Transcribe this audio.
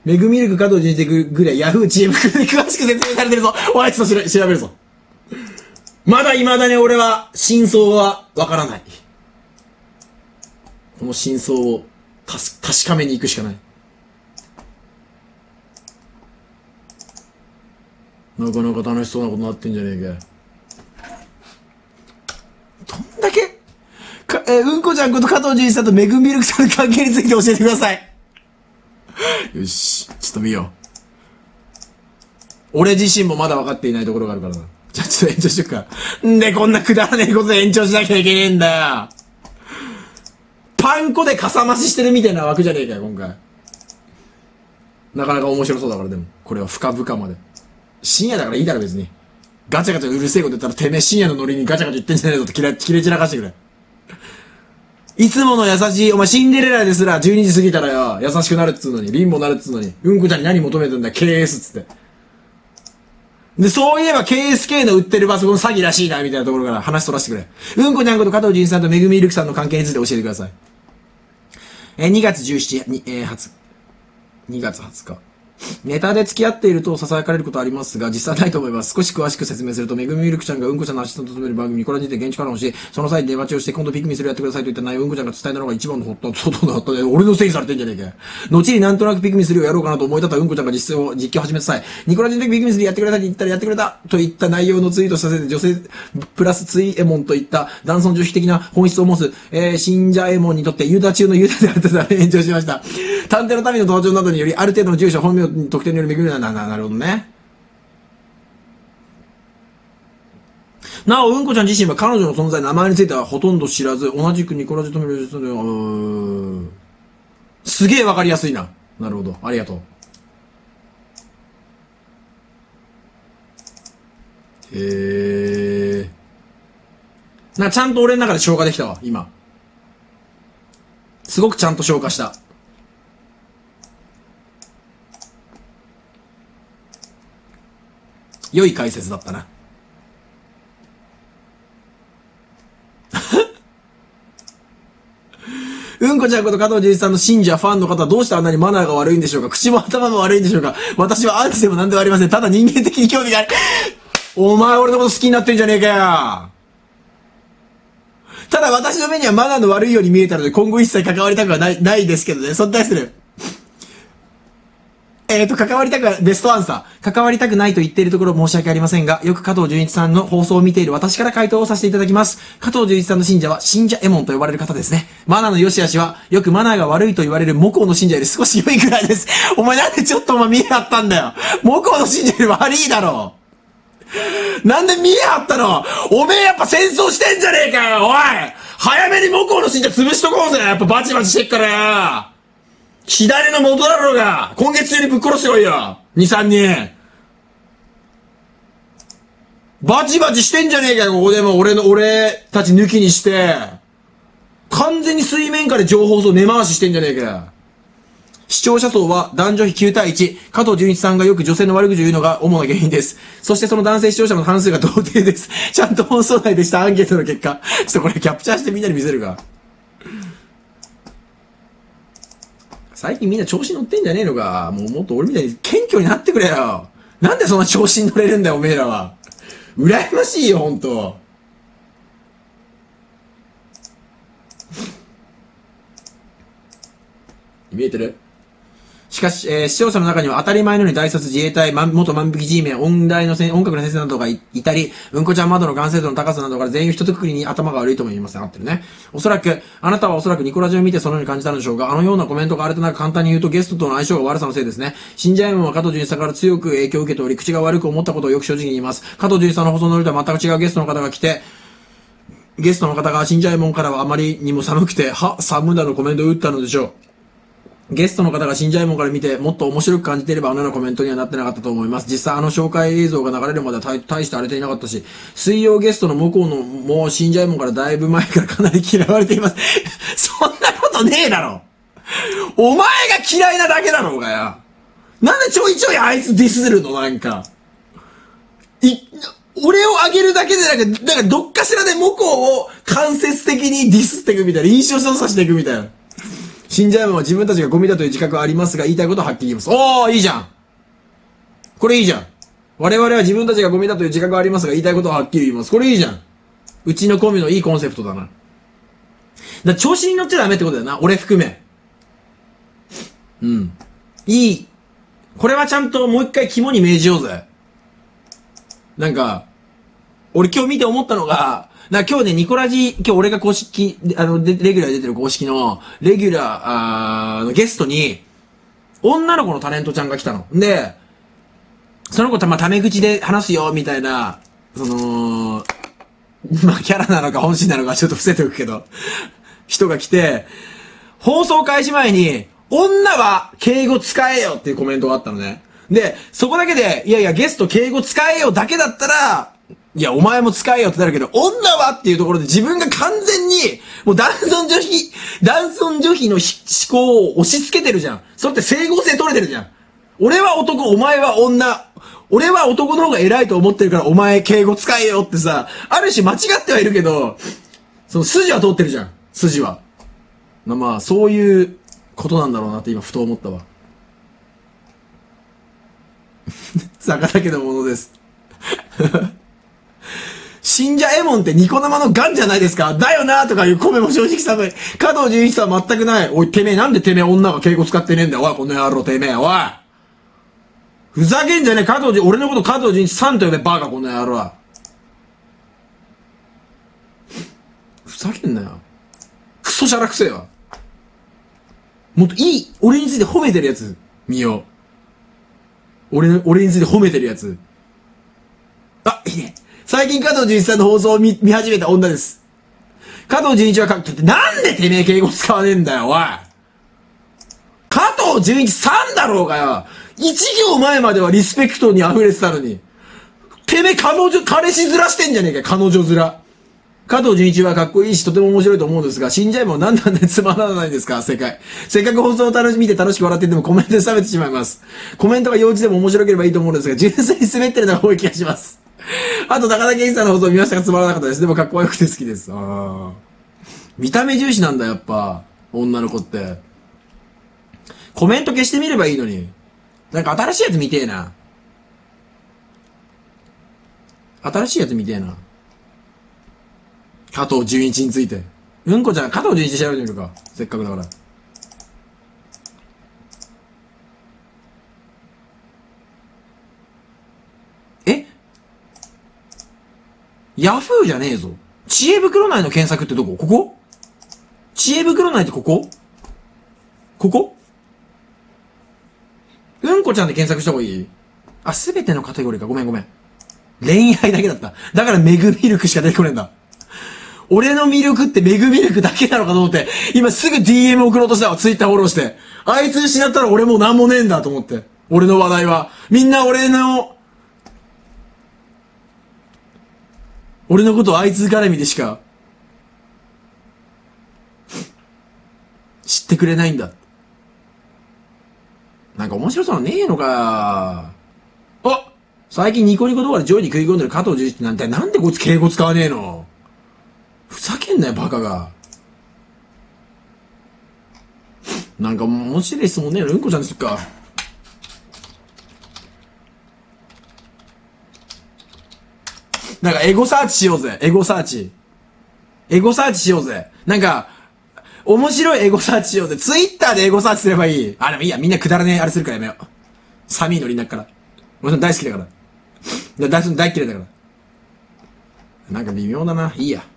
メグミルク加藤純一ぐらいヤフー知恵袋で詳しく説明されてるぞ。おい、ちょっと調べるぞ。まだ未だに俺は、真相はわからない。この真相を確かめに行くしかない。なかなか楽しそうなことになってんじゃねえか。どんだけうんこちゃんこと加藤純一さんとメグミルクさんの関係について教えてください。よし、ちょっと見よう。俺自身もまだ分かっていないところがあるからな。じゃあちょっと延長しとくか。んでこんなくだらねえことで延長しなきゃいけねえんだよ。パン粉でかさ増ししてるみたいな枠じゃねえかよ、今回。なかなか面白そうだから、でも。これは深々まで。深夜だからいいだろ、別に。ガチャガチャうるせえこと言ったら、てめえ深夜のノリにガチャガチャ言ってんじゃねえぞって切れ散らかしてくれ。いつもの優しい、お前シンデレラですら12時過ぎたらよ、優しくなるっつうのに、貧乏なるっつうのに、うんこちゃんに何求めてんだ、KS っつって。で、そういえば KSK の売ってるパソコン詐欺らしいな、みたいなところから話取らせてくれ。うんこちゃんこと加藤純一さんとめぐみるくさんの関係について教えてください。2月17日、2月20日。ネタで付き合っていると囁かれることはありますが、実際ないと思います。少し詳しく説明すると、めぐみミルクちゃんがうんこちゃんのアシスタントを務める番組にこれについて現地からもし、その際に出待ちをして今度ピクミンするやってくださいといった内容をうんこちゃんが伝えたのが一番の外だったで、俺のせいにされてんじゃねえかよ。後になんとなくピクミンするをやろうかなと思い立ったうんこちゃんが実況を始めた際、ニコラジの時ピクミンするやってくれたって言ったらやってくれたといった内容のツイートさせて、女性プラスツイエモンといった男尊女卑的な本質を持つ、信者エモンにとってユダ中のユダであったため炎上しました。探偵の民の登場などにより、ある程度の住所、本名、特定によるめぐみなるほどね。なお、うんこちゃん自身は彼女の存在、名前についてはほとんど知らず、同じくニコラジと見る人ですげえわかりやすいな。なるほど。ありがとう。ちゃんと俺の中で消化できたわ、今。すごくちゃんと消化した。良い解説だったな。うんこちゃんこと加藤純一さんの信者、ファンの方はどうしてあんなにマナーが悪いんでしょうか。口も頭も悪いんでしょうか。私はアンチでも何でもありません。ただ人間的に興味がある。お前俺のこと好きになってんじゃねえかよ。ただ私の目にはマナーの悪いように見えたので今後一切関わりたくはないですけどね。そんな対する。関わりたくは、ベストアンサー。関わりたくないと言っているところ申し訳ありませんが、よく加藤純一さんの放送を見ている私から回答をさせていただきます。加藤純一さんの信者は、信者エモンと呼ばれる方ですね。マナーの良し悪しは、よくマナーが悪いと言われる母校の信者より少し良いくらいです。お前なんでちょっと見え張ったんだよ。母校の信者より悪いだろ。なんで見え張ったの。おめえやっぱ戦争してんじゃねえかよ、おい。早めに母校の信者潰しとこうぜ。やっぱバチバチしてっからよ。左の元だろうが、今月中にぶっ殺してこいよ。2、3人。バチバチしてんじゃねえかよ、ここでも俺たち抜きにして。完全に水面下で情報層根回ししてんじゃねえかよ。視聴者層は男女比9対1。加藤純一さんがよく女性の悪口を言うのが主な原因です。そしてその男性視聴者の半数が童貞です。ちゃんと放送内でしたアンケートの結果。ちょっとこれキャプチャーしてみんなに見せるか。最近みんな調子乗ってんじゃねえのか。もっと俺みたいに謙虚になってくれよ。なんでそんな調子に乗れるんだよ、おめえらは。羨ましいよ、ほんと。見えてる？しかし、視聴者の中には当たり前のように大卒自衛隊、元万引き G メン、音楽の先生などがいたり、うんこちゃん窓の完成度の高さなどから全員一括りに頭が悪いとも言いますね。合ってるね。あなたはおそらくニコラジを見てそのように感じたのでしょうが、あのようなコメントがあれとなく簡単に言うとゲストとの相性が悪さのせいですね。信者エモンは加藤純一さんから強く影響を受けており、口が悪く思ったことをよく正直に言います。加藤純一さんの放送のりとは全く違うゲストの方が来て、ゲストの方が信者エモンからはあまりにも寒くて、寒だのコメントを打ったのでしょう。ゲストの方が信者エモンから見てもっと面白く感じていればあのようなコメントにはなってなかったと思います。実際紹介映像が流れるまでは大して荒れていなかったし、水曜ゲストの向こうのもう信者エモンからだいぶ前からかなり嫌われています。そんなことねえだろ。お前が嫌いなだけだろうがよ。なんでちょいちょいあいつディスるのなんか。俺を上げるだけでなんかどっかしらで向こうを間接的にディスっていくみたいな、印象操作していくみたいな。 死んじゃえば自分たちがゴミだという自覚はありますが、言いたいことははっきり言います。おー、いいじゃん。これいいじゃん。我々は自分たちがゴミだという自覚はありますが、言いたいことははっきり言います。これいいじゃん。うちのコミのいいコンセプトだな。調子に乗っちゃダメってことだよな。俺含め。うん。いい。これはちゃんともう一回肝に銘じようぜ。なんか、俺今日見て思ったのが、今日ね、ニコラジ、今日俺が公式、レギュラーで出てる公式の、レギュラー、ゲストに、女の子のタレントちゃんが来たの。で、その子タメ口で話すよ、みたいな、キャラなのか本心なのかちょっと伏せておくけど、人が来て、放送開始前に、女は敬語使えよっていうコメントがあったのね。で、そこだけで、いやいや、ゲスト敬語使えよだけだったら、いや、お前も使えよってなるけど、女はっていうところで自分が完全に、もう男尊女卑の思考を押し付けてるじゃん。それって整合性取れてるじゃん。俺は男、お前は女。俺は男の方が偉いと思ってるから、お前敬語使えよってさ、ある種間違ってはいるけど、その筋は通ってるじゃん。筋は。まあ、そういうことなんだろうなって今ふと思ったわ。坂田家のものです。信者エモンってニコ生のガンじゃないですかだよなとかいう声も正直さ、加藤純一さんは全くない。おい、てめえなんでてめえ女が敬語使ってねえんだよ。おい、この野郎てめえ、おい。ふざけんじゃねえ、俺のこと加藤純一さんと呼べ、バカ、この野郎は。ふざけんなよ。クソシャラくせえわ。もっといい、俺について褒めてるやつ、見よう。俺について褒めてるやつ。あ、いいね。最近加藤純一さんの放送を見始めた女です。加藤純一はなんでてめえ敬語使わねえんだよ、おい。加藤純一さんだろうがよ。一行前まではリスペクトに溢れてたのに。てめえ彼氏面してんじゃねえか、彼女面。加藤純一はかっこいいし、とても面白いと思うんですが、死んじゃえば何なんでつまらないんですか、世界。せっかく放送を見て楽しく笑っててもコメントで冷めてしまいます。コメントが幼稚でも面白ければいいと思うんですが、純粋に滑ってるのが多い気がします。あと、高田健一さんの放送を見ましたがつまらなかったです。でもかっこよくて好きです。見た目重視なんだ、やっぱ。女の子って。コメント消してみればいいのに。なんか新しいやつ見てえな。新しいやつ見てえな。加藤純一について。うんこちゃん、加藤純一調べてみるか。せっかくだから。ヤフーじゃねえぞ。知恵袋内の検索ってどこ？ここ？知恵袋内ってここ？ここ？うんこちゃんで検索した方がいい？あ、すべてのカテゴリーか。ごめん。恋愛だけだった。だからメグミルクしか出てこねえんだ。俺の魅力ってメグミルクだけなのかと思って、今すぐ DM 送ろうとしたわ。ツイッターフォローして。あいつ失ったら俺もうなんもねえんだと思って。俺の話題は。みんな俺のことあいつ絡みでしか知ってくれないんだ。なんか面白そうなのねえのか。あ、最近ニコニコ動画で上位に食い込んでる加藤純一ってなんでこいつ敬語使わねえの。ふざけんなよ、バカが。なんか面白い質問ねえの。うんこちゃんですか。なんかエゴサーチしようぜ。エゴサーチしようぜ。なんか、面白いエゴサーチしようぜ。ツイッターでエゴサーチすればいい。あ、でもいいや。みんなくだらねえあれするからやめよう。寒いノリになっから。俺さん大好きだから。大嫌いだから。なんか微妙だな。いいや。